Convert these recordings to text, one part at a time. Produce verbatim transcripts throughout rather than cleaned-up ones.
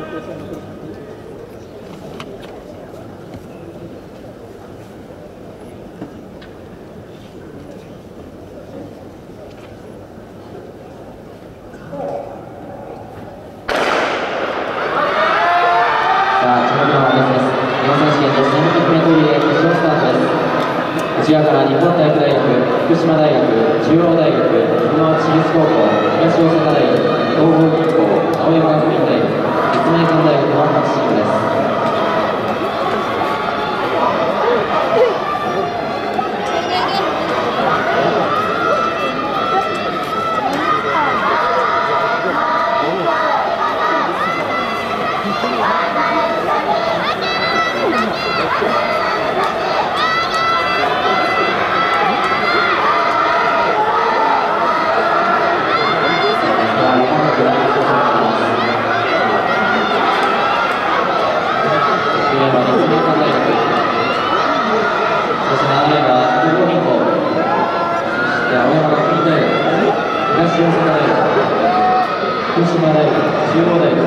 内側から日本体育大学、福島大学、中央大学、浜松市立高校、東大阪大学、東邦銀行、青山学院大学、立命館大学のはちチームです。福島大学、中央大学、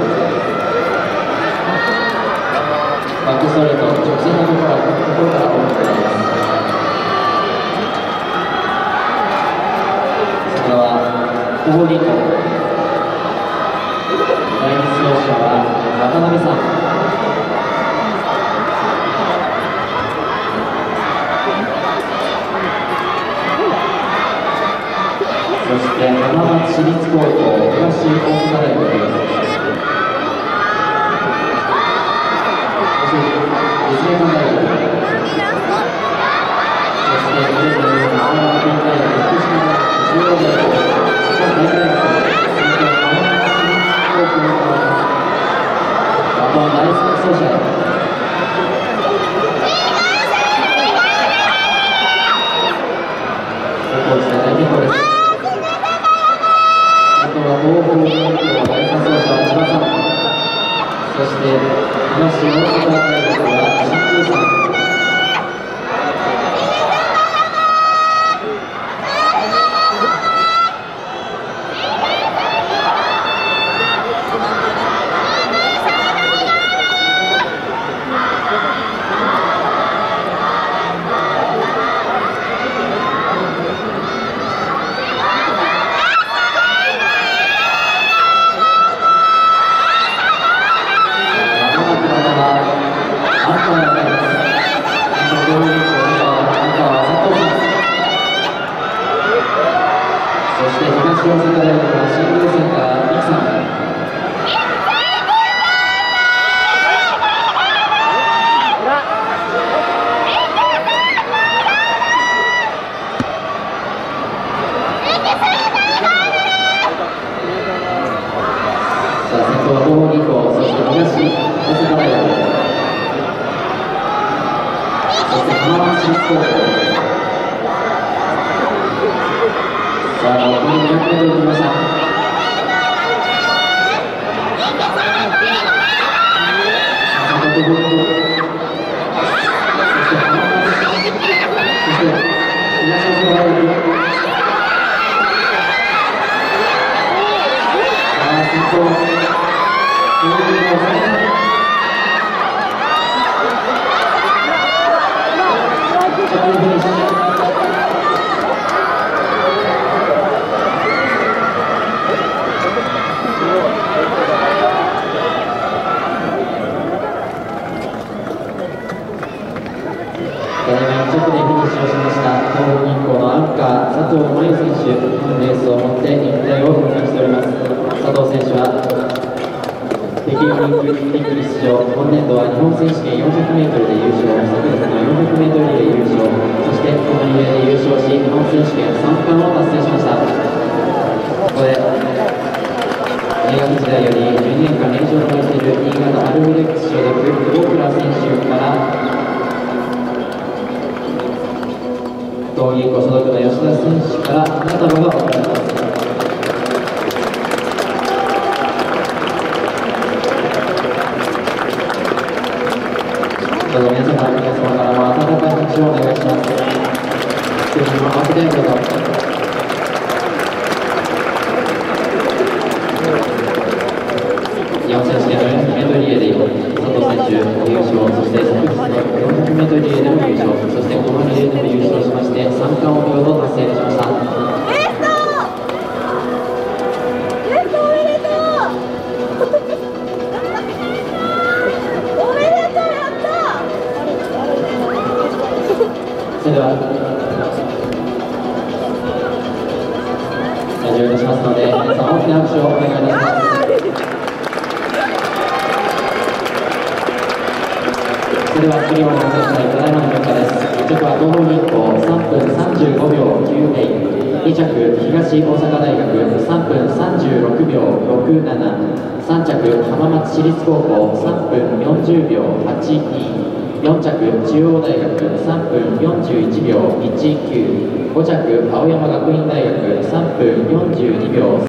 バックストレート、直線のところからところからオープンとなります。それは小堀校、第二走者は渡辺さん。そして浜松市立高校、東大阪大学、そして立命館大学、そして青山学院大学、福島大学、中央大学、大学、そして浜松市立高校のあとは第三走者。高校時代大健闘です。東邦銀行第三走者は千葉さん、そして東大阪大学は新宮さん。そして東大阪大学は新宮センター、三木さん。さあ、先頭は東邦銀行、そして東大阪大学、そして浜松市立高校。さあ、残りにひゃくメートル来ました。坂本ゴルフ、そして浜松、そして東大阪大学。さあ、先頭、東邦のさんさん。着フィニッシュ。直でフィニッシュをしました東邦銀行のアンカー佐藤真由選手、本レースをもって引退を表明しております。佐藤選手は北京オリンピックに出場、今年度は日本選手権 よんひゃくメートル で優勝、昨年の よんひゃくメートル リレー優勝、そしてこのリレーで優勝し日本選手権さん冠を達成しました。ここで大学時代よりじゅうにねんかん連勝を達している新潟アルビレックス所属久保倉選手から東銀行所属の吉田選手から花束が贈られます。どうぞ皆様、皆様からも温かい拍手をお願いします。ステージにも合わせてどうぞ。日本選手権のよんひゃくメートル佐藤選手優勝、そして昨日の よんひゃくメートル リレーでも優勝、そしてこのリレーでも優勝しまして、三冠を見事達成いたしました。 ベストベストおめでとうおめでとう、やったそれでは始めいたしますので、皆さん大きな拍手をお願いいたします。それでは次の選手ただいまの結果です。いっ着は東方銀行さんぷんさんじゅうごびょうきゅうめい、に着東大阪大学さんぷんさんじゅうろくびょうろくなな、さん着浜松市立高校さんぷんよんじゅうびょうはちに、よん着中央大学さんぷんよんじゅういちびょういちきゅう、ご着青山学院大学さんぷんよんじゅうにびょう